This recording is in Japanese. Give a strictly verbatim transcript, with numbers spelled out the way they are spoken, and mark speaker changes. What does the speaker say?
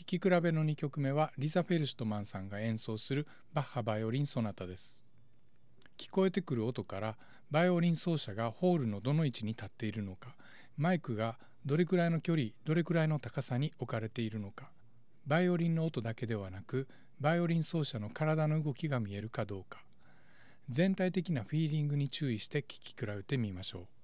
Speaker 1: き比べのにきょくめはリザ・フェルシュトマンさんが演奏するバッハバイオリンソナタです。聞こえてくる音からバイオリン奏者がホールのどの位置に立っているのか、マイクがどれくらいの距離、どれくらいの高さに置かれているのか、バイオリンの音だけではなくバイオリン奏者の体の動きが見えるかどうか、全体的なフィーリングに注意して聞き比べてみましょう。